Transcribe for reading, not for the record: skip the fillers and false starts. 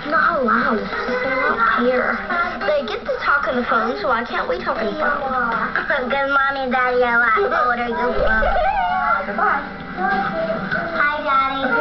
not allowed. They're not here. They get to talk on the phone, so why can't we talk on the phone? Because Mommy and Daddy are a lot older. Goodbye. Hi, Daddy.